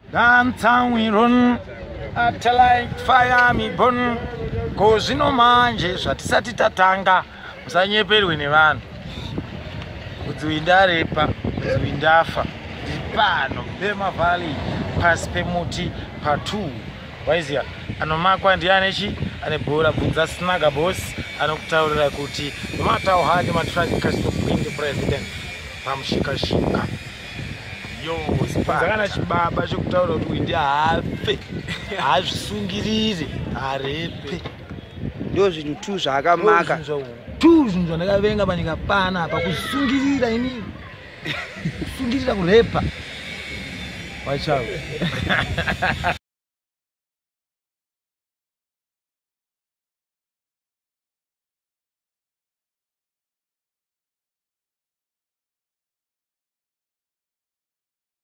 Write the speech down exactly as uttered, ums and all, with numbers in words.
Dance we run at like fire me burn. Kozino manje zvatisati tatanga musanyeperwe nevanhu. Kudziwinda repa, kudziwinda afa. Pano Pema Valley pasi pemuti pa two. Waiziya anomakwa ndiane chi ane bhora bvunza Snaga boss anokutaurira kuti no matter how hard matraffic has to bring the president pamushika shika. Yo sipakana chibaba chokutaura kuti ndi afe azvisungirire arepe ndo zvinhu tu zvakamaka tu zvinhu zvandakavenga panyika pana apa kusungirira inini kusungirira kurepa wachao